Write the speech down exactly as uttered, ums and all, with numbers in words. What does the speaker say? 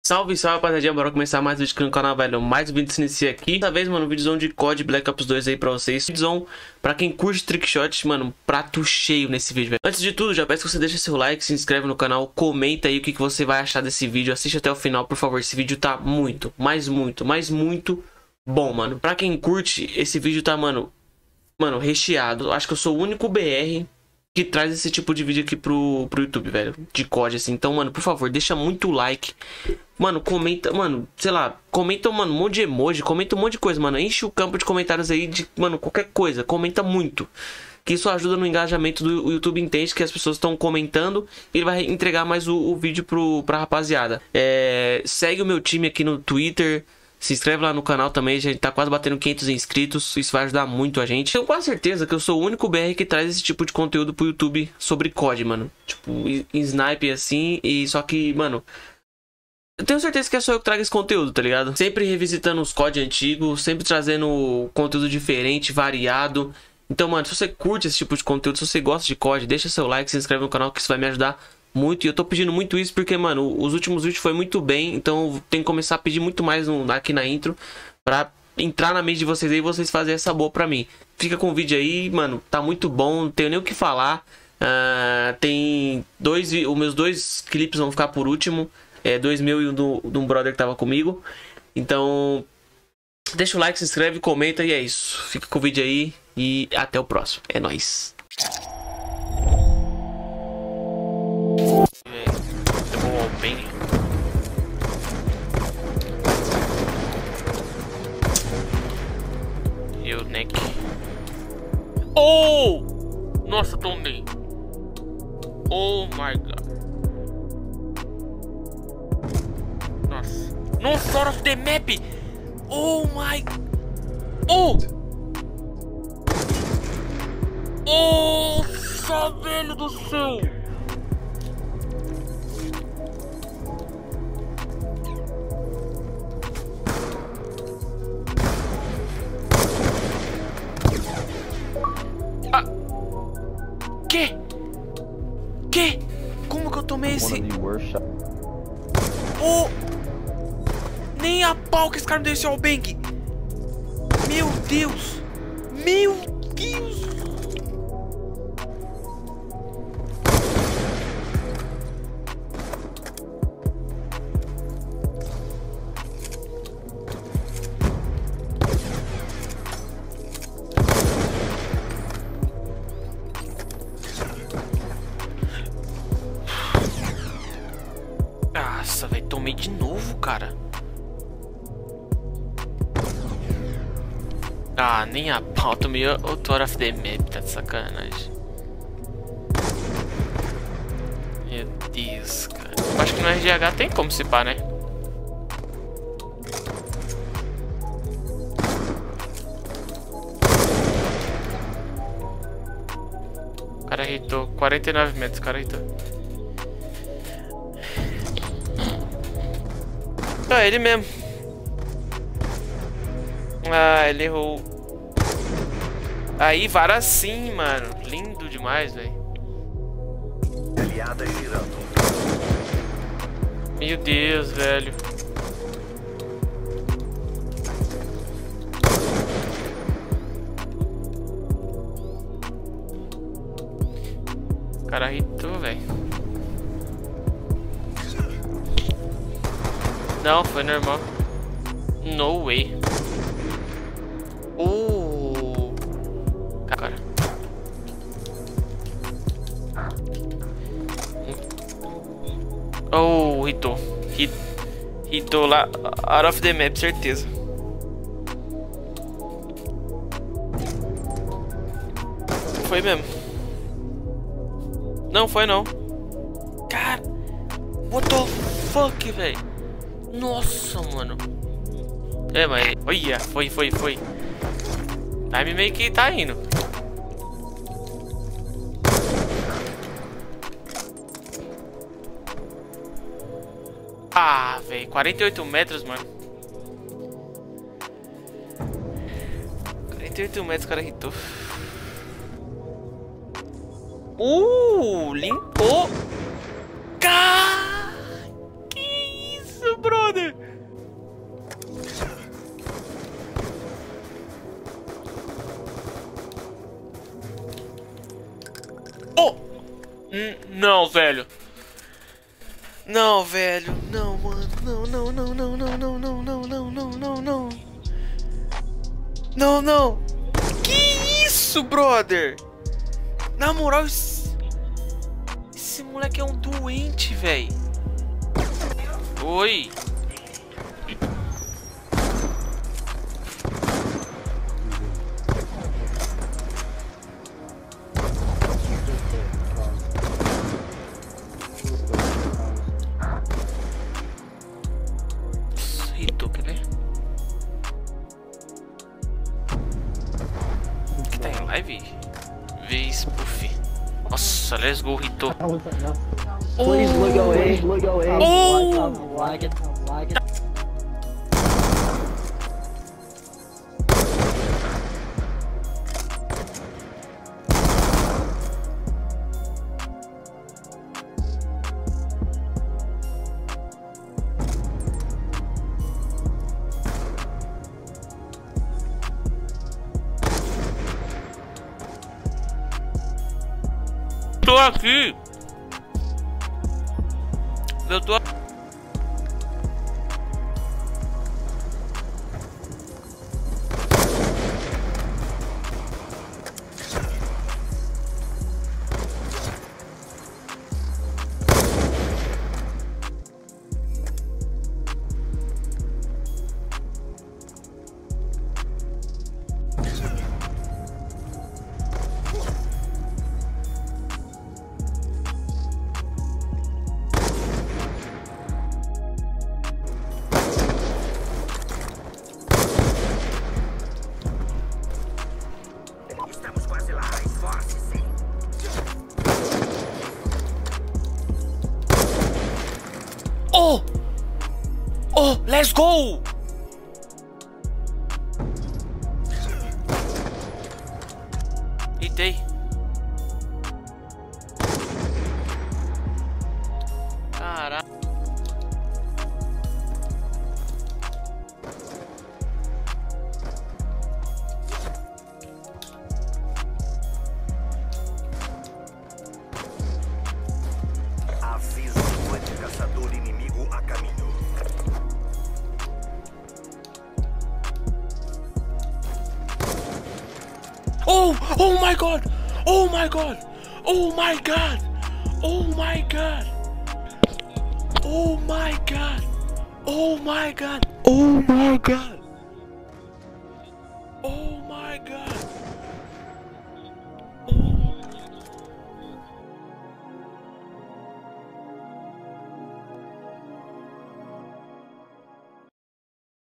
Salve, salve, rapaziada, bora começar mais um vídeo aqui no canal, velho. Mais um vídeo se inicia aqui. Dessa vez, mano, um vídeozão de C O D Black Ops dois aí pra vocês. Vídeozão pra quem curte trickshot, mano, prato cheio nesse vídeo, velho. Antes de tudo, já peço que você deixe seu like, se inscreve no canal, comenta aí o que, que você vai achar desse vídeo. Assiste até o final, por favor. Esse vídeo tá muito, mas muito, mas muito bom, mano. Pra quem curte, esse vídeo tá, mano, mano, recheado. Acho que eu sou o único B R que traz esse tipo de vídeo aqui pro, pro YouTube, velho, de C O D, assim. Então, mano, por favor, deixa muito like. Mano, comenta, mano, sei lá, comenta, mano, um monte de emoji, comenta um monte de coisa, mano. Enche o campo de comentários aí de, mano, qualquer coisa. Comenta muito, que isso ajuda no engajamento do o YouTube. Entende que as pessoas estão comentando e ele vai entregar mais o, o vídeo pro, pra rapaziada. É, segue o meu time aqui no Twitter. Se inscreve lá no canal também, a gente tá quase batendo quinhentos inscritos, isso vai ajudar muito a gente. Tenho quase certeza que eu sou o único B R que traz esse tipo de conteúdo pro YouTube sobre C O D, mano. Tipo, em snipe assim, e só que, mano, eu tenho certeza que é só eu que trago esse conteúdo, tá ligado? Sempre revisitando os C O D antigos, sempre trazendo conteúdo diferente, variado. Então, mano, se você curte esse tipo de conteúdo, se você gosta de C O D, deixa seu like, se inscreve no canal que isso vai me ajudar muito. E eu tô pedindo muito isso porque, mano, os últimos vídeos foi muito bem. Então eu tenho que começar a pedir muito mais no, aqui na intro, pra entrar na mente de vocês aí e vocês fazerem essa boa pra mim. Fica com o vídeo aí, mano, tá muito bom, não tenho nem o que falar. uh, Tem dois, os meus dois clipes vão ficar por último, é, dois mil e um do, de um brother que tava comigo. Então deixa o like, se inscreve, comenta e é isso. Fica com o vídeo aí e até o próximo. É nóis. Bem. E o neck. Oh! Nossa, tomei. Oh my god. Nossa. Nossa, out of the map. Oh my. Oh! Nossa, velho do céu. Que? Que? Como que eu tomei esse? Oh! Nem a pau que esse cara me deu esse wallbang! Meu Deus! Meu Deus! Nossa, velho, tomei de novo, cara. Ah, nem a pau, tomei outro out of the map, tá de sacanagem. Meu Deus, cara. Acho que no R G H tem como se pá, né? O cara hitou quarenta e nove metros, o cara hitou. Ah, ele mesmo. Ah, ele errou. Aí, vara sim, mano. Lindo demais, velho. Meu Deus, velho. O cara hitou, velho. Não, foi normal. No way. Uh. Cara. Oh, hitou. Hit, hitou lá. Out of the map, certeza. Foi mesmo. Não foi não. Cara. What the fuck, velho. Nossa, mano. É, mas... Olha, foi, foi, foi. Time meio que tá indo. Ah, velho. quarenta e oito metros, mano. quarenta e oito metros, o cara hitou. Uh, limpou. Cara, que isso, bro? Hum, não, velho. Não, velho. Não, mano. Não, não, não, não, não, não, não, não, não, não, não, não. Não, não. Que isso, brother? Na moral, esse, esse moleque é um doente, velho. Oi. Hitou, quer ver? Que tá em live? Vez puff. Nossa, let's go, Hitou. Please look away, look away. Oh! Like it, like it. Tô aqui. Eu tô. Oh! Oh, let's go! Hitei. Caraca. Aviso de caçador inimigo a caminho. Oh! Oh my god! Oh my god! Oh my god! Oh my god! Oh my god! Oh my god! Oh my god! Oh my god!